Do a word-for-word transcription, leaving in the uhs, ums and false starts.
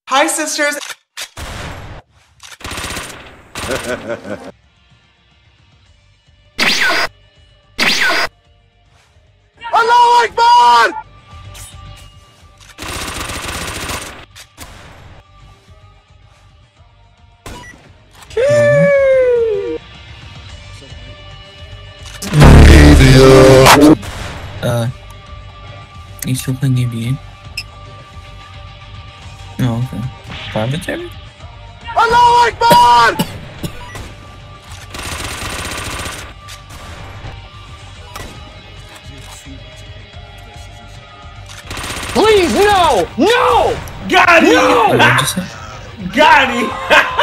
Hi, sisters. Allahu Akbar! Uh, you still playing A B A? Oh, okay. Arbitrary? Allahu Akbar! Please, no! No! Got him! No! Wait, what'd you say? Got him!